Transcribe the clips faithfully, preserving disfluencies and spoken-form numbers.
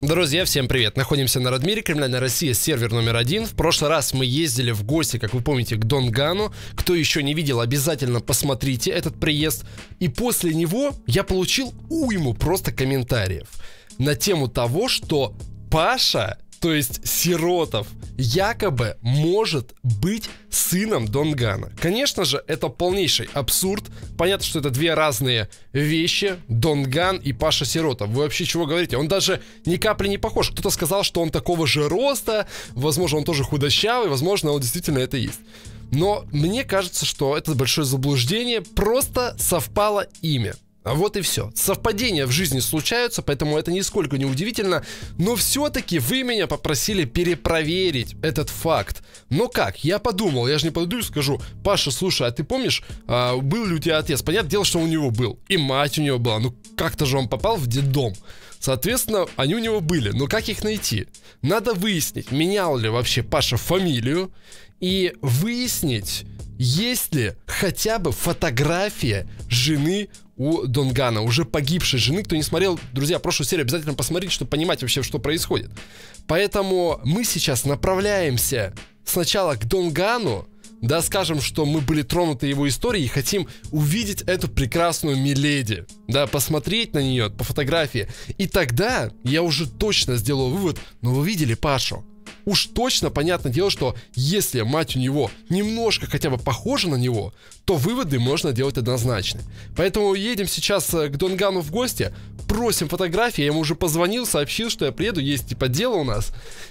Друзья, всем привет! Находимся на Радмире, Криминальная Россия, сервер номер один. В прошлый раз мы ездили в гости, как вы помните, к Дон Гану. Кто еще не видел, обязательно посмотрите этот приезд. И после него я получил уйму просто комментариев на тему того, что Паша, то есть Сиротов, якобы может быть сыном Дон Гана. Конечно же, это полнейший абсурд. Понятно, что это две разные вещи. Дон Ган и Паша Сиротов. Вы вообще чего говорите? Он даже ни капли не похож. Кто-то сказал, что он такого же роста. Возможно, он тоже худощавый. Возможно, он действительно это есть. Но мне кажется, что это большое заблуждение. Просто совпало имя. А вот и все. Совпадения в жизни случаются, поэтому это нисколько не удивительно. Но все-таки вы меня попросили перепроверить этот факт. Но как? Я подумал, я же не подойду и скажу: Паша, слушай, а ты помнишь, а, был ли у тебя отец? Понятное дело, что у него был. И мать у него была. Ну как-то же он попал в детдом. Соответственно, они у него были. Но как их найти? Надо выяснить, менял ли вообще Паша фамилию. И выяснить, есть ли хотя бы фотография жены у Дон Гана, уже погибшей жены. Кто не смотрел, друзья, прошлую серию обязательно посмотрите, чтобы понимать вообще, что происходит. Поэтому мы сейчас направляемся сначала к Дон Гану, да, скажем, что мы были тронуты его историей и хотим увидеть эту прекрасную миледи, да, посмотреть на нее по фотографии. И тогда я уже точно сделаю вывод: ну вы видели Пашу? Уж точно понятное дело, что если мать у него немножко хотя бы похожа на него, то выводы можно делать однозначно. Поэтому едем сейчас к Дон Гану в гости, просим фотографии. Я ему уже позвонил, сообщил, что я приеду, есть типа дело у нас.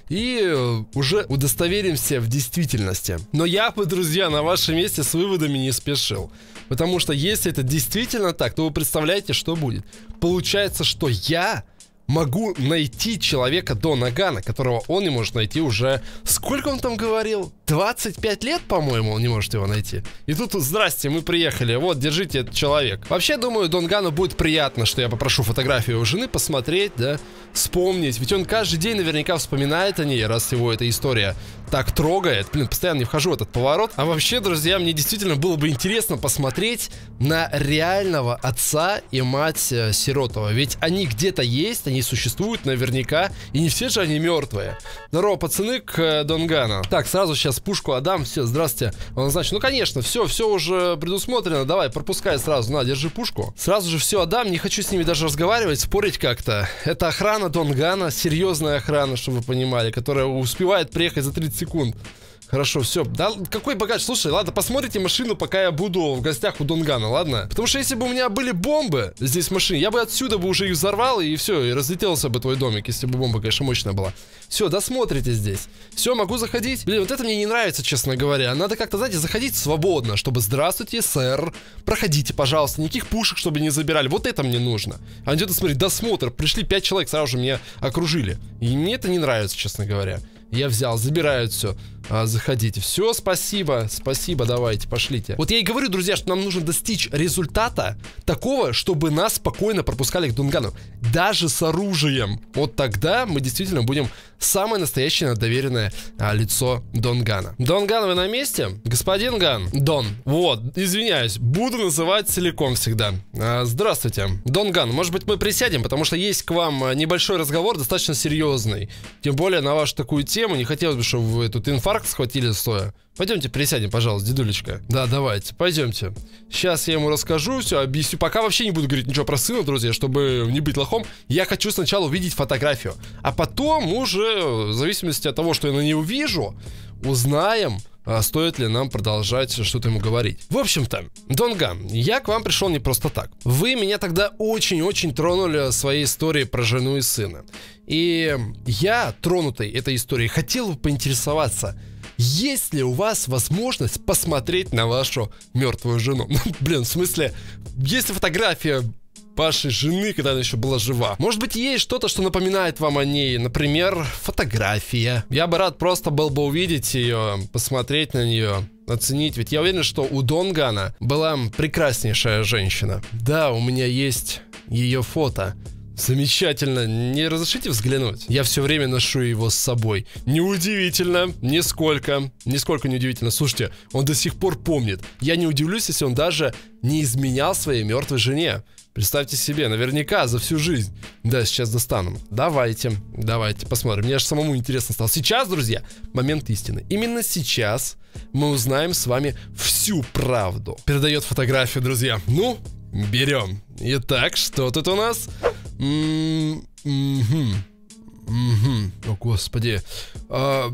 И уже удостоверимся в действительности. Но я бы, друзья, на вашем месте с выводами не спешил. Потому что если это действительно так, то вы представляете, что будет. Получается, что я могу найти человека Дона Гана, которого он не может найти уже... Сколько он там говорил? двадцать пять лет, по-моему, он не может его найти. И тут, здрасте, мы приехали, вот, держите этот человек. Вообще, думаю, Дон Гану будет приятно, что я попрошу фотографию его жены посмотреть, да, вспомнить. Ведь он каждый день наверняка вспоминает о ней, раз его эта история так трогает. Блин, постоянно не вхожу в этот поворот. А вообще, друзья, мне действительно было бы интересно посмотреть на реального отца и мать э, Сиротова. Ведь они где-то есть, они существуют наверняка, и не все же они мертвые. Здорово, пацаны, к э, Дон Гану. Так, сразу сейчас пушку отдам. Все, здравствуйте. Он, значит, ну конечно, все, все уже предусмотрено. Давай, пропускай сразу. На, держи пушку. Сразу же все отдам. Не хочу с ними даже разговаривать, спорить как-то. Это охрана Дон Гана, серьезная охрана, чтобы вы понимали, которая успевает приехать за тридцать секунд. Хорошо, все. Да, какой багаж? Слушай, ладно, посмотрите машину, пока я буду в гостях у Дон Гана, ладно? Потому что если бы у меня были бомбы здесь в машине, я бы отсюда бы уже их взорвал, и все, и разлетелся бы твой домик, если бы бомба, конечно, мощная была. Все, досмотрите здесь. Все, могу заходить? Блин, вот это мне не нравится, честно говоря. Надо как-то, знаете, заходить свободно, чтобы: здравствуйте, сэр, проходите, пожалуйста, никаких пушек, чтобы не забирали. Вот это мне нужно. А где-то, смотри, досмотр. Пришли пять человек, сразу же меня окружили. И мне это не нравится, честно говоря. Я взял, забирают все. А, заходите. Все, спасибо. Спасибо, давайте, пошлите. Вот я и говорю, друзья, что нам нужно достичь результата такого, чтобы нас спокойно пропускали к Дон Гану. Даже с оружием. Вот тогда мы действительно будем самое настоящее доверенное а, лицо Дон Гана. Дон Ган, вы на месте? Господин Ган. Дон. Вот, извиняюсь. Буду называть целиком всегда. А, здравствуйте. Дон Ган, может быть, мы присядем, потому что есть к вам небольшой разговор, достаточно серьезный. Тем более на вашу такую тему. Не хотелось бы, чтобы вы тут инфаркт схватили стоя. Пойдемте присядем, пожалуйста, дедулечка. Да, давайте, пойдемте. Сейчас я ему расскажу, все объясню. Пока вообще не буду говорить ничего про сына, друзья, чтобы не быть лохом. Я хочу сначала увидеть фотографию, а потом уже, в зависимости от того, что я на ней увижу, узнаем, а стоит ли нам продолжать что-то ему говорить. В общем-то, Дон Ган, я к вам пришел не просто так. Вы меня тогда очень-очень тронули своей историей про жену и сына. И я, тронутый этой историей, хотел бы поинтересоваться: есть ли у вас возможность посмотреть на вашу мертвую жену? Блин, в смысле, есть ли фотография вашей жены, когда она еще была жива? Может быть, есть что-то, что напоминает вам о ней? Например, фотография. Я бы рад просто был бы увидеть ее, посмотреть на нее, оценить. Ведь я уверен, что у Дон Гана была прекраснейшая женщина. Да, у меня есть ее фото. Замечательно, не разрешите взглянуть? Я все время ношу его с собой. Неудивительно, нисколько, нисколько не удивительно. Слушайте, он до сих пор помнит. Я не удивлюсь, если он даже не изменял своей мертвой жене. Представьте себе, наверняка за всю жизнь. Да, сейчас достану. Давайте, давайте посмотрим. Мне аж самому интересно стало. Сейчас, друзья, момент истины. Именно сейчас мы узнаем с вами всю правду. Передает фотографию, друзья. Ну, берем. Итак, что тут у нас? М-м-м. Угу. О, господи. А,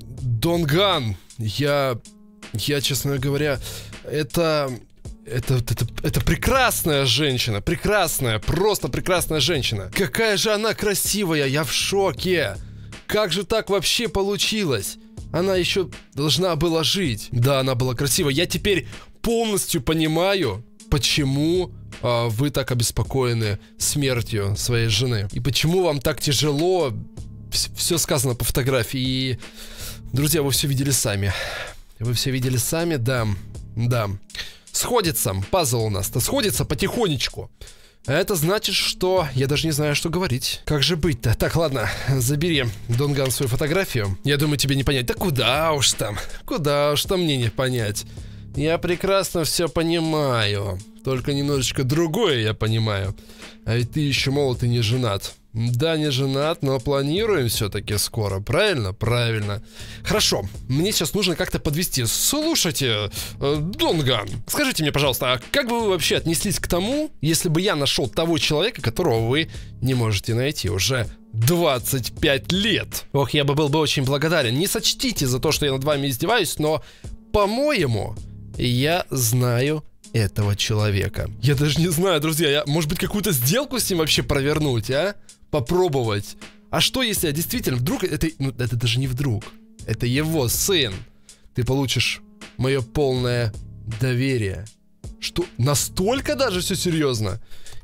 Донган. Я... Я, честно говоря, это... Это, это, это прекрасная женщина, прекрасная, просто прекрасная женщина. Какая же она красивая, я в шоке. Как же так вообще получилось? Она еще должна была жить. Да, она была красивая. Я теперь полностью понимаю, почему а, вы так обеспокоены смертью своей жены. И почему вам так тяжело. Все сказано по фотографии. И, друзья, вы все видели сами. Вы все видели сами, да, да. Сходится, пазл у нас-то сходится потихонечку. Это значит, что я даже не знаю, что говорить. Как же быть-то? Так, ладно, забери, Донган, свою фотографию. Я думаю, тебе не понять. Да куда уж там, куда уж там мне не понять. Я прекрасно все понимаю. Только немножечко другое я понимаю. А ведь ты еще молод и не женат. Да, не женат, но планируем все-таки скоро, правильно? Правильно. Хорошо, мне сейчас нужно как-то подвести. Слушайте, э, Донган, скажите мне, пожалуйста, а как бы вы вообще отнеслись к тому, если бы я нашел того человека, которого вы не можете найти уже двадцать пять лет? Ох, я бы был бы очень благодарен. Не сочтите за то, что я над вами издеваюсь, но, по-моему, я знаю этого человека. Я даже не знаю, друзья, я, может быть, какую-то сделку с ним вообще провернуть, а? Попробовать. А что, если я действительно вдруг... Это, ну, это даже не вдруг. Это его сын. Ты получишь мое полное доверие. Что? Настолько даже все серьезно?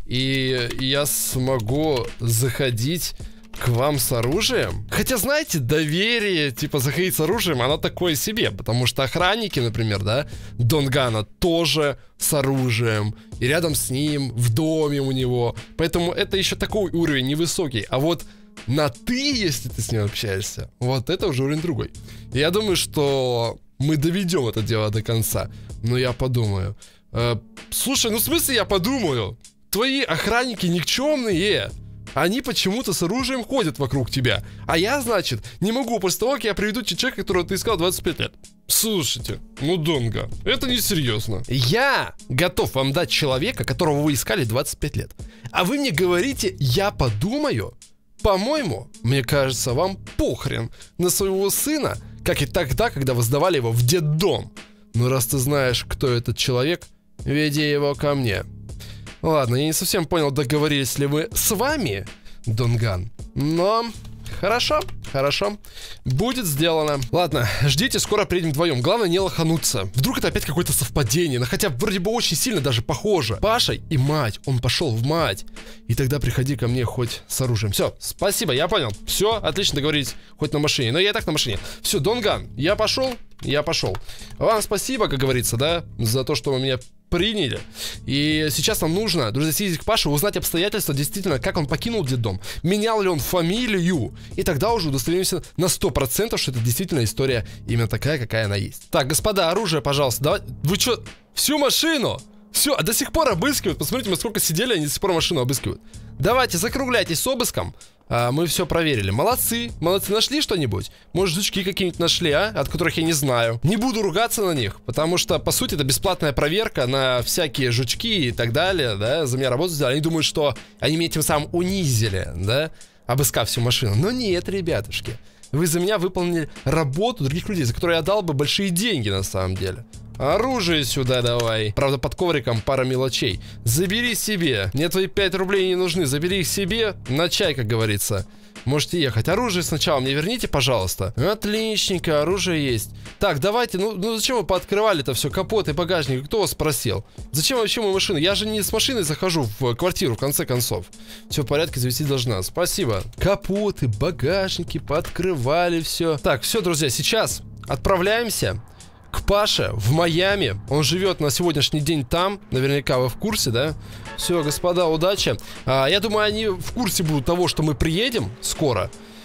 И я смогу заходить к вам с оружием? Хотя, знаете, доверие, типа, заходить с оружием, оно такое себе. Потому что охранники, например, да, Донгана тоже с оружием. И рядом с ним, в доме у него. Поэтому это еще такой уровень невысокий. А вот на ты, если ты с ним общаешься, вот это уже уровень другой. И я думаю, что мы доведем это дело до конца. Но я подумаю. Э, слушай, ну в смысле я подумаю? Твои охранники никчемные. Они почему-то с оружием ходят вокруг тебя. А я, значит, не могу после того, как я приведу тебе человека, которого ты искал двадцать пять лет. Слушайте, ну, Донга, это несерьезно. Я готов вам дать человека, которого вы искали двадцать пять лет. А вы мне говорите, я подумаю? По-моему, мне кажется, вам похрен на своего сына, как и тогда, когда вы сдавали его в детдом. Но раз ты знаешь, кто этот человек, веди его ко мне. Ладно, я не совсем понял, договорились ли вы с вами, Донган. Но хорошо, хорошо. Будет сделано. Ладно, ждите, скоро приедем вдвоем. Главное не лохануться. Вдруг это опять какое-то совпадение. Но хотя вроде бы очень сильно даже похоже. Паша и мать. Он пошел в мать. И тогда приходи ко мне хоть с оружием. Все, спасибо, я понял. Все, отлично, договорились. Хоть на машине. Но я и так на машине. Все, Донган, я пошел. Я пошел. Вам спасибо, как говорится, да, за то, что вы меня приняли. И сейчас нам нужно, друзья, съездить к Паше, узнать обстоятельства, действительно, как он покинул детдом, менял ли он фамилию. И тогда уже удостоверимся на сто процентов, что это действительно история именно такая, какая она есть. Так, господа, оружие, пожалуйста. Давай. Вы что, всю машину? Все, а до сих пор обыскивают. Посмотрите, мы сколько сидели, они до сих пор машину обыскивают. Давайте, закругляйтесь с обыском. А, мы все проверили. Молодцы. Молодцы, нашли что-нибудь? Может, жучки какие-нибудь нашли, а? От которых я не знаю. Не буду ругаться на них, потому что, по сути, это бесплатная проверка на всякие жучки и так далее, да? За меня работу сделали. Они думают, что они меня тем самым унизили, да? Обыскав всю машину. Но нет, ребятушки. Вы за меня выполнили работу других людей, за которые я дал бы большие деньги, на самом деле. Оружие сюда давай. Правда, под ковриком пара мелочей. Забери себе. Мне твои пять рублей не нужны. Забери их себе на чай, как говорится. Можете ехать. Оружие сначала мне верните, пожалуйста. Отличненько, оружие есть. Так, давайте, ну, ну зачем вы пооткрывали-то все? Капот и багажник. Кто вас спросил? Зачем вообще мою машину? Я же не с машиной захожу в квартиру, в конце концов. Все в порядке, завести должна. Спасибо. Капоты, багажники, пооткрывали все. Так, все, друзья, сейчас отправляемся к Паше в Майами. Он живет на сегодняшний день там. Наверняка вы в курсе, да? Все, господа, удачи. а, Я думаю, они в курсе будут того, что мы приедем скоро.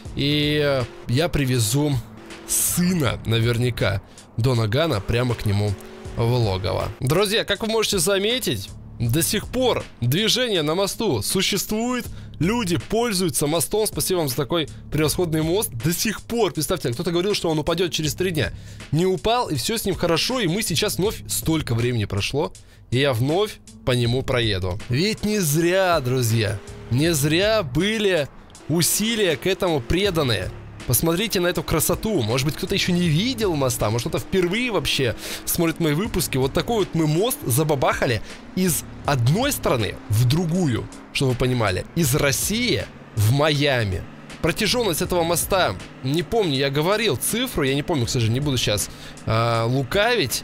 И я привезу сына, наверняка, Дона Гана прямо к нему в логово. Друзья, как вы можете заметить, До сих пор движение на мосту существует. Люди пользуются мостом. Спасибо вам за такой превосходный мост. До сих пор, представьте, кто-то говорил, что он упадет через три дня. Не упал, и все с ним хорошо. И мы сейчас вновь, столько времени прошло, и я вновь по нему проеду. Ведь не зря, друзья, не зря были усилия к этому преданные. Посмотрите на эту красоту. Может быть, кто-то еще не видел моста, может, кто-то впервые вообще смотрит мои выпуски. Вот такой вот мы мост забабахали из одной страны в другую, чтобы вы понимали. Из России в Майами. Протяженность этого моста, не помню, я говорил цифру, я не помню, к сожалению, не буду сейчас э, лукавить.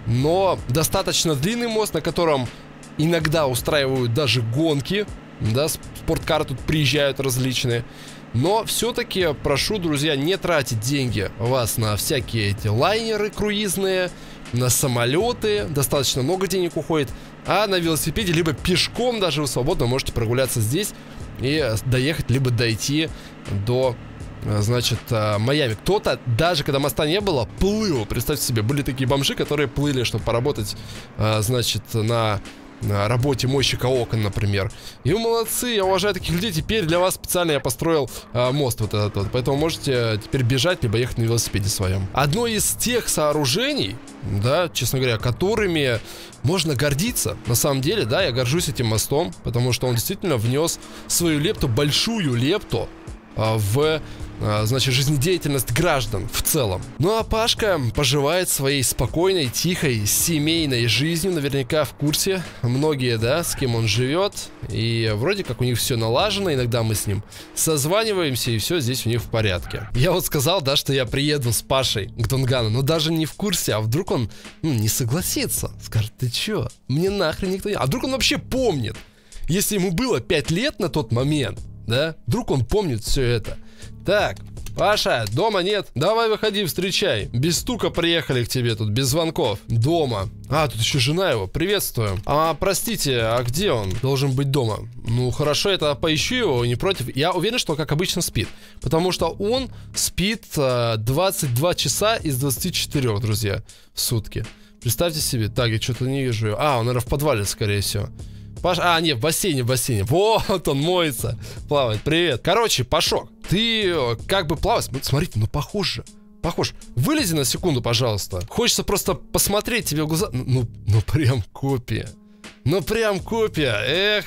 Но достаточно длинный мост, на котором иногда устраивают даже гонки. Да, спорткары тут приезжают различные. Но все-таки прошу, друзья, не тратить деньги вас на всякие эти лайнеры круизные, на самолеты, достаточно много денег уходит, а на велосипеде, либо пешком даже вы свободно можете прогуляться здесь и доехать, либо дойти до, значит, Майами. Кто-то, даже когда моста не было, плыл. Представьте себе, были такие бомжи, которые плыли, чтобы поработать, значит, на... на работе мойщика окон, например. И вы молодцы, я уважаю таких людей. Теперь для вас специально я построил а, мост вот этот вот. Поэтому можете теперь бежать, либо ехать на велосипеде своем. Одно из тех сооружений, да, честно говоря, которыми можно гордиться. На самом деле, да, я горжусь этим мостом, потому что он действительно внес свою лепту, большую лепту а, в... значит, жизнедеятельность граждан в целом. Ну а Пашка поживает своей спокойной, тихой, семейной жизнью. Наверняка в курсе многие, да, с кем он живет. И вроде как у них все налажено. Иногда мы с ним созваниваемся, и все здесь у них в порядке. Я вот сказал, да, что я приеду с Пашей к Донгану, но даже не в курсе. А вдруг он, ну, не согласится? Скажет, ты чё? Мне нахрен никто не... А вдруг он вообще помнит? Если ему было пять лет на тот момент, да, вдруг он помнит все это. Так, Паша, дома нет? Давай выходи, встречай. Без стука приехали к тебе тут, без звонков. Дома. А, тут еще жена его, приветствую. А, простите, а где он? Должен быть дома. Ну, хорошо, это поищу его, не против. Я уверен, что как обычно спит. Потому что он спит а, двадцать два часа из двадцати четырёх, друзья, в сутки. Представьте себе. Так, я что-то не вижу его. А, он, наверное, в подвале, скорее всего. Паш... А, нет, в бассейне, в бассейне. Вот он моется, плавает. Привет. Короче, Пашок, ты как бы плаваешь. Смотрите, ну похоже. Похож. Вылези на секунду, пожалуйста. Хочется просто посмотреть тебе в глаза. Ну, ну прям копия. Ну прям копия. Эх,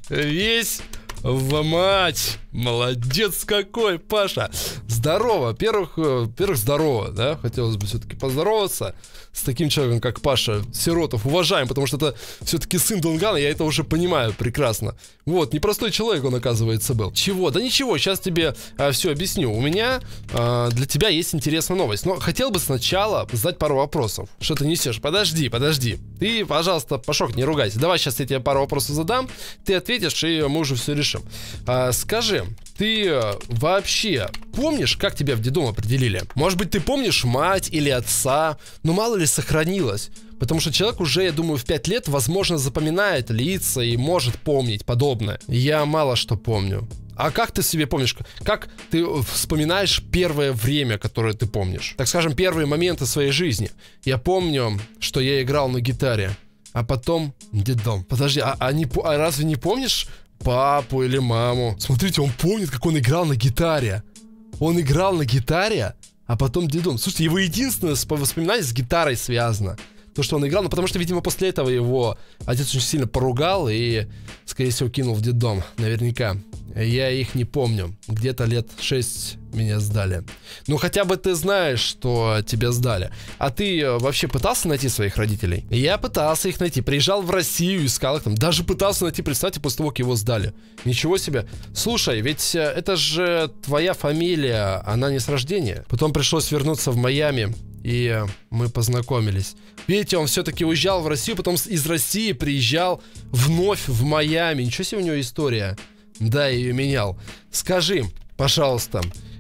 весь в мать. Молодец какой, Паша. Здорово. Первых, первых здорово, да? Хотелось бы все-таки поздороваться с таким человеком, как Паша Сиротов. Уважаем, потому что это все-таки сын Донгана, я это уже понимаю прекрасно. Вот, непростой человек он, оказывается, был. Чего? Да ничего, сейчас тебе а, все объясню. У меня а, для тебя есть интересная новость. Но хотел бы сначала задать пару вопросов. Что ты несешь? Подожди, подожди. Ты, пожалуйста, Пашок, не ругайся. Давай сейчас я тебе пару вопросов задам. Ты ответишь, и мы уже все решим. А, скажи, ты вообще помнишь, как тебя в детдом определили? Может быть, ты помнишь мать или отца? Но мало ли сохранилось. Потому что человек уже, я думаю, в пять лет, возможно, запоминает лица и может помнить подобное. Я мало что помню. А как ты себе помнишь? Как ты вспоминаешь первое время, которое ты помнишь? Так скажем, первые моменты своей жизни. Я помню, что я играл на гитаре. А потом детдом. Подожди, а, а, не, а разве не помнишь папу или маму? Смотрите, он помнит, как он играл на гитаре. Он играл на гитаре, а потом детдом. Слушайте, его единственное воспоминание с гитарой связано. То, что он играл, ну потому что, видимо, после этого его отец очень сильно поругал и, скорее всего, кинул в детдом. Наверняка. Я их не помню. Где-то лет шесть меня сдали. Ну, хотя бы ты знаешь, что тебя сдали. А ты вообще пытался найти своих родителей? Я пытался их найти. Приезжал в Россию, искал их там. Даже пытался найти, представьте, после того, как его сдали. Ничего себе. Слушай, ведь это же твоя фамилия, она не с рождения. Потом пришлось вернуться в Майами, и мы познакомились. Видите, он все-таки уезжал в Россию, потом из России приезжал вновь в Майами. Ничего себе у него история. Да, я ее менял. Скажи, пожалуйста,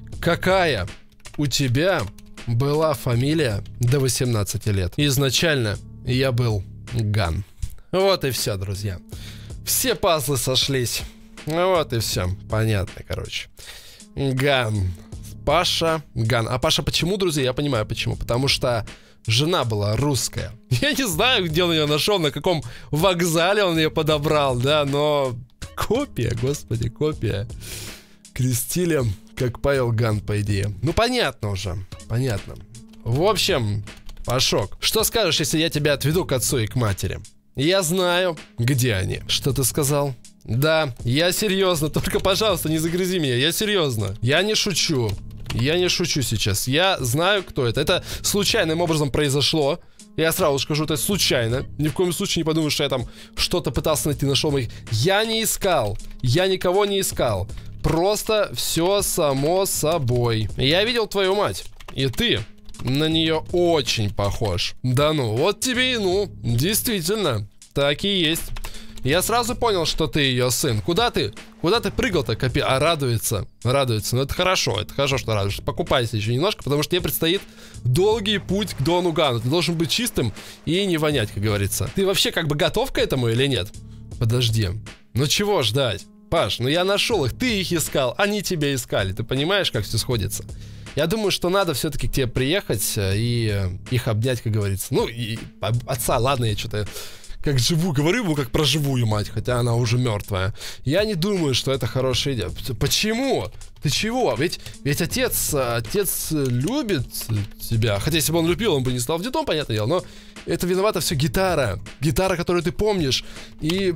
какая у тебя была фамилия до восемнадцати лет? Изначально я был Ган. Вот и все, друзья. Все пазлы сошлись. Вот и все. Понятно, короче. Ган. Паша Ган. А Паша почему, друзья? Я понимаю почему. Потому что жена была русская. Я не знаю, где он ее нашел, на каком вокзале он ее подобрал, да, но копия, господи, копия. Крестили, как Павел Ган, по идее. Ну, понятно уже, понятно. В общем, Пашок, что скажешь, если я тебя отведу к отцу и к матери? Я знаю, где они. Что ты сказал? Да, я серьезно, только, пожалуйста, не загрызи меня, я серьезно. Я не шучу. Я не шучу сейчас. Я знаю, кто это. Это случайным образом произошло. Я сразу скажу, это случайно. Ни в коем случае не подумай, что я там что-то пытался найти, нашел моих. Я не искал. Я никого не искал. Просто все само собой. Я видел твою мать. И ты на нее очень похож. Да ну, вот тебе и ну. Действительно, так и есть. Я сразу понял, что ты ее сын. Куда ты? Куда ты прыгал-то, копи? А радуется. Радуется. Ну это хорошо. Это хорошо, что радуешься. Покупайся еще немножко, потому что тебе предстоит долгий путь к Дону Гану. Ты должен быть чистым и не вонять, как говорится. Ты вообще как бы готов к этому или нет? Подожди. Ну чего ждать? Паш, ну я нашел их. Ты их искал. Они тебя искали. Ты понимаешь, как все сходится? Я думаю, что надо все-таки к тебе приехать и их обнять, как говорится. Ну, и отца, ладно, я что-то... Как живу, говорю ему как про живую мать, хотя она уже мертвая. Я не думаю, что это хорошая идея. Почему? Ты чего? Ведь, ведь отец, отец любит тебя. Хотя если бы он любил, он бы не стал в детдом, понятное дело. Но это виновата все гитара. Гитара, которую ты помнишь. И...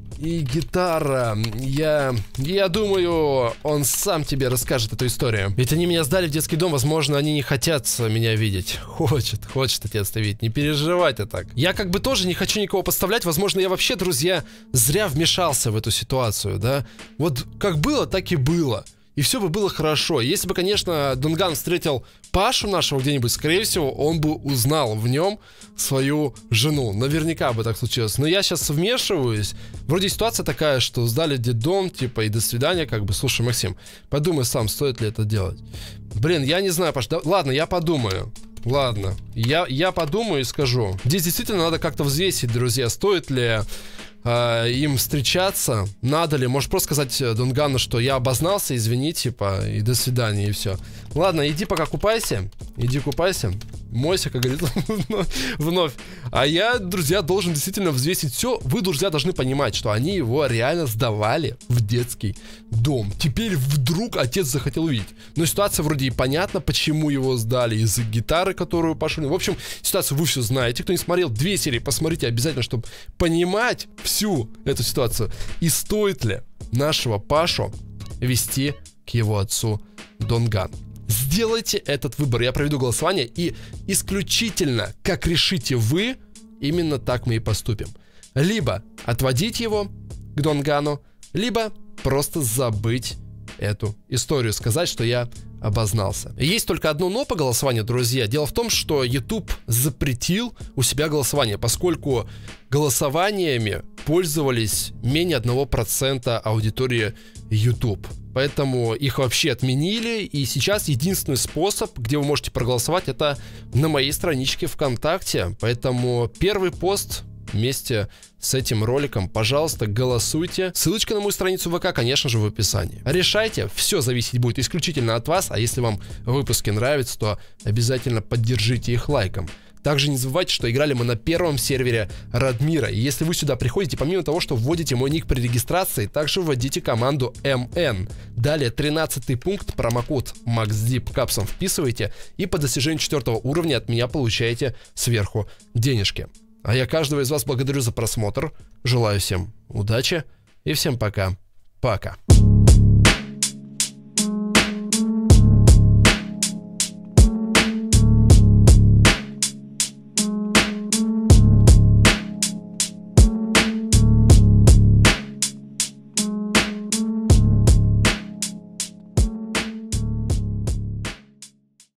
И гитара, я, я думаю, он сам тебе расскажет эту историю. Ведь они меня сдали в детский дом, возможно, они не хотят меня видеть. Хочет, хочет отец-то видеть, не переживай ты так. Я как бы тоже не хочу никого подставлять, возможно, я вообще, друзья, зря вмешался в эту ситуацию, да. Вот как было, так и было. И все бы было хорошо. Если бы, конечно, Дон Ган встретил Пашу нашего где-нибудь, скорее всего, он бы узнал в нем свою жену. Наверняка бы так случилось. Но я сейчас вмешиваюсь. Вроде ситуация такая, что сдали детдом, типа, и до свидания, как бы. Слушай, Максим, подумай сам, стоит ли это делать. Блин, я не знаю, Паш. Да, ладно, я подумаю. Ладно, я, я подумаю и скажу. Здесь действительно надо как-то взвесить, друзья, стоит ли... им встречаться, надо ли, можешь просто сказать Дон Гану, что я обознался, извини, типа, и до свидания, и все. Ладно, иди пока купайся, иди купайся, мойся, как говорится, вновь. А я, друзья, должен действительно взвесить все. Вы, друзья, должны понимать, что они его реально сдавали в детский дом. Теперь вдруг отец захотел увидеть. Но ситуация вроде и понятна, почему его сдали, из-за гитары, которую пошли. В общем, ситуацию вы все знаете. Кто не смотрел две серии, посмотрите обязательно, чтобы понимать всю эту ситуацию. И стоит ли нашего Пашу вести к его отцу Дон Ган? Сделайте этот выбор. Я проведу голосование, и исключительно, как решите вы, именно так мы и поступим. Либо отводить его к Дон Гану, либо просто забыть эту историю, сказать, что я обознался. Есть только одно но по голосованию, друзья. Дело в том, что YouTube запретил у себя голосование, поскольку голосованиями пользовались менее одного процента аудитории YouTube. Поэтому их вообще отменили, и сейчас единственный способ, где вы можете проголосовать, это на моей страничке ВКонтакте. Поэтому первый пост вместе с этим роликом, пожалуйста, голосуйте. Ссылочка на мою страницу ВК, конечно же, в описании. Решайте, все зависеть будет исключительно от вас, а если вам выпуски нравятся, то обязательно поддержите их лайком. Также не забывайте, что играли мы на первом сервере Радмира. И если вы сюда приходите, помимо того, что вводите мой ник при регистрации, также вводите команду эм эн. Далее тринадцатый пункт, промокод MaxDeep капсом вписываете, и по достижению четвертого уровня от меня получаете сверху денежки. А я каждого из вас благодарю за просмотр, желаю всем удачи и всем пока. Пока.